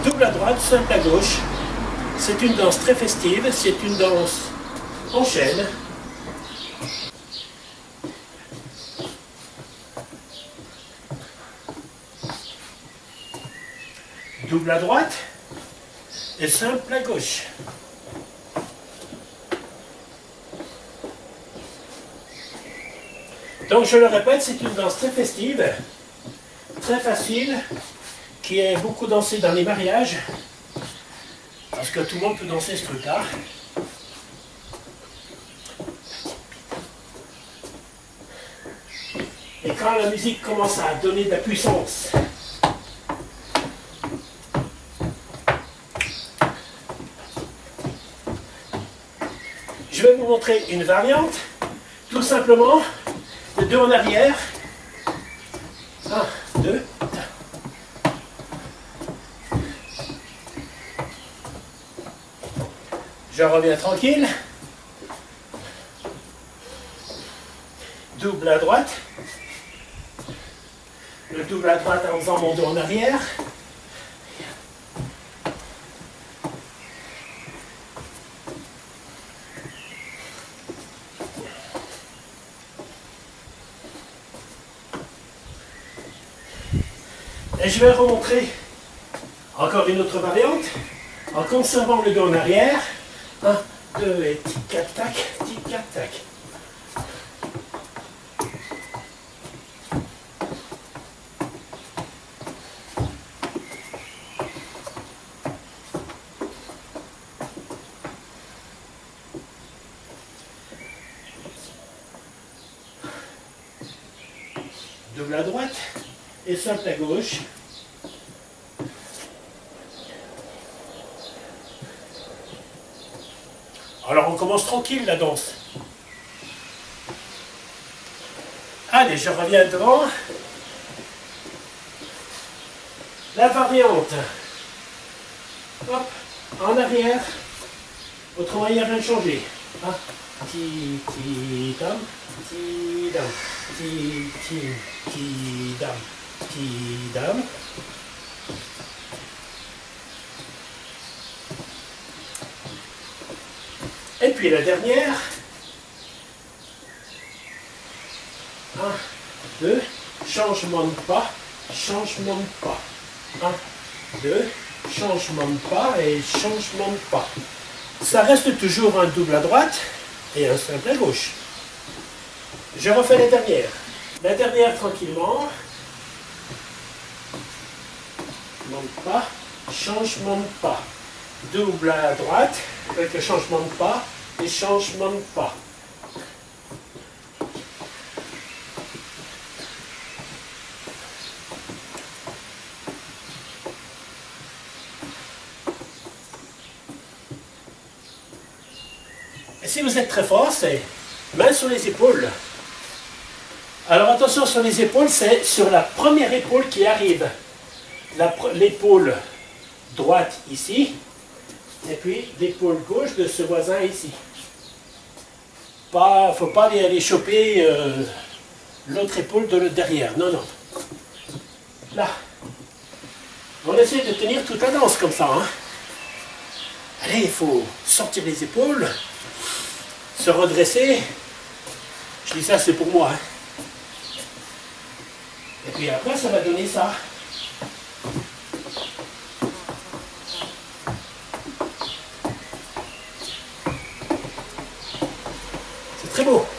Double à droite, simple à gauche. C'est une danse très festive, c'est une danse en chaîne. Double à droite et simple à gauche. Donc je le répète, c'est une danse très festive, très facile, qui est beaucoup dansée dans les mariages, parce que tout le monde peut danser ce truc-là. Et quand la musique commence à donner de la puissance, je vais vous montrer une variante, tout simplement, de 2 en arrière. 1, 2. Je reviens tranquille. Double à droite. Le double à droite en faisant mon dos en arrière. Et je vais remontrer encore une autre variante en conservant le dos en arrière. 1, 2 et tic-tac, tic-tac. Double à droite et simple à gauche. Alors on commence tranquille la danse. Allez, je reviens devant. La variante. Hop, en arrière. Autrement, il n'y a rien de changé. Ti, ti, dam, ti, dam, ti, ti, ti, dam, ti, dam. Et puis la dernière. 1, 2, changement de pas, changement de pas. 1, 2, changement de pas et changement de pas. Ça reste toujours un double à droite et un simple à gauche. Je refais la dernière. La dernière tranquillement. Changement de pas, changement de pas. Double à droite avec le changement de pas et changement de pas. Et si vous êtes très fort, c'est main sur les épaules. Alors attention sur les épaules, c'est sur la première épaule qui arrive. L'épaule droite ici, et puis l'épaule gauche de ce voisin ici. Il ne faut pas aller choper l'autre épaule de derrière. Non, non. Là. On essaie de tenir toute la danse comme ça. Hein. Allez, il faut sortir les épaules, se redresser. Je dis ça, c'est pour moi. Hein. Et puis après, ça va donner ça. C'est très beau.